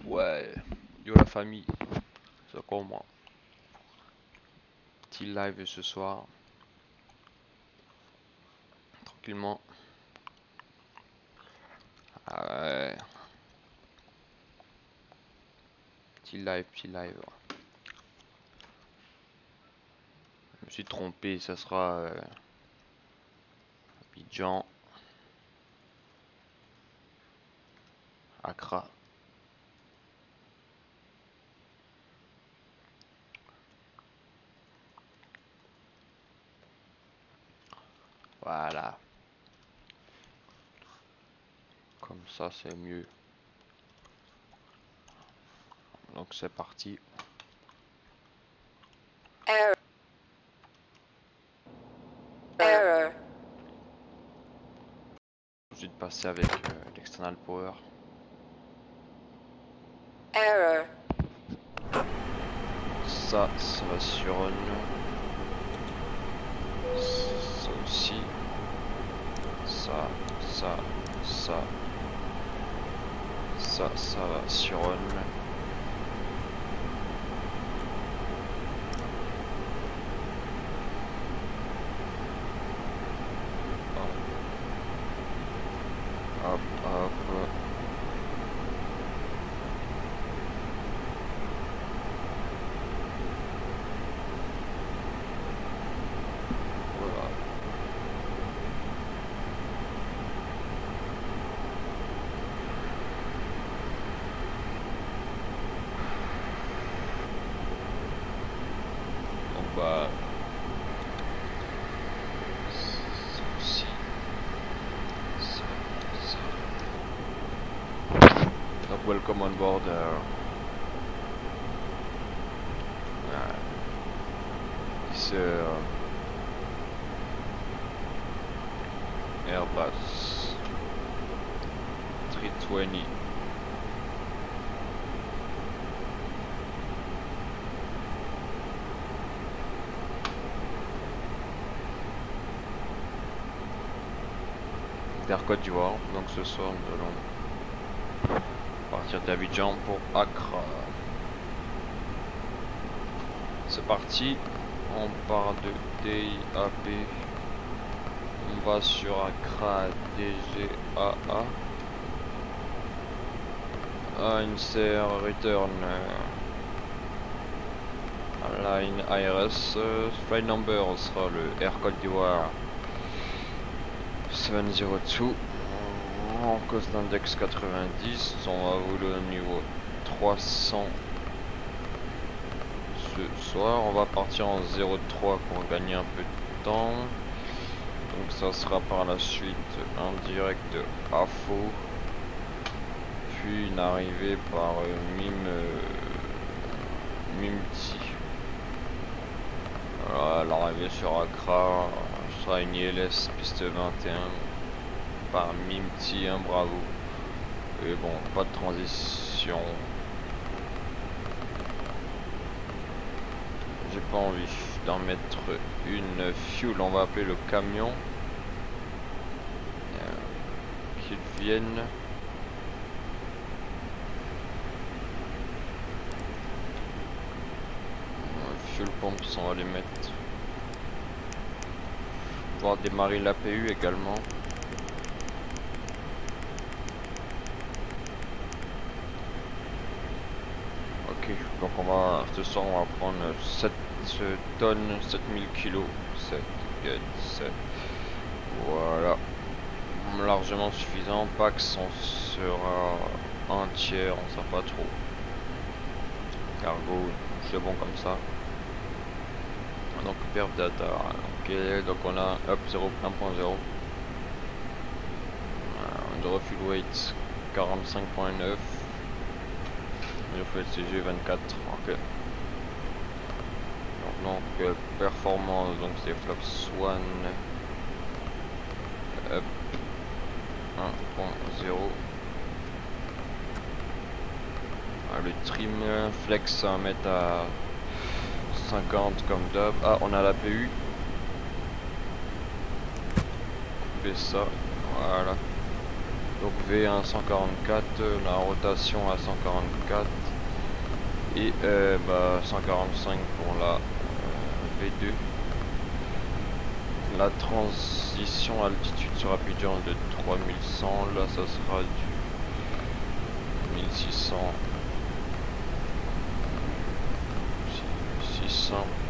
Ouais, yo la famille, c'est quoi moi? Petit live ce soir, tranquillement. Ah ouais, petit live, petit live. Je me suis trompé, ça sera Abidjan, Accra. Voilà, comme ça c'est mieux. Donc c'est parti. Error. Error. Ensuite passer avec l'external power. Error. Ça va sur on. Ça aussi. Ça va sur on. Hop, hop. Voilà. Donc bah ça aussi. Ça. Donc welcome on board. This Airbus 320. Vers Côte d'Ivoire. Donc ce soir nous allons partir d'Abidjan pour Accra. C'est parti. On part de DIAP. On va sur Accra DGAA. ANCR Return. Line IRS. Flight number sera le Air Côte d'Ivoire 702. En cause d'index 90. On va voler au niveau 300. Ce soir on va partir en 03 pour gagner un peu de temps. Donc ça sera par la suite un direct AFO, puis une arrivée par Mimti. Voilà, l'arrivée sur Accra sera une ILS piste 21 par Mimti, un bravo. Et bon, pas de transition. J'ai pas envie d'en mettre une fuel, on va appeler le camion. Qu'ils viennent. Fuel pumps, on va les mettre. Pouvoir démarrer l'APU également. Ok, donc on va, ce soir on va prendre 7 tonnes, 7000 kilos, 7. Voilà, largement suffisant. Pax on sera un tiers, on sait pas trop. Cargo, c'est bon comme ça. Donc perf data, ok, donc on a up 0.1.0. On refuel weight 45.9. Il faut être CG 24, ok. Donc performance, donc c'est flaps 1 up 1.0. Le trim flex à mettre à 50 comme d'hab. Ah, on a la PU. Couper ça, voilà. Donc V1 144, la rotation à 144 et 145 pour la V2. La transition altitude sera Abidjan de 3100, là ça sera du 1600, 600.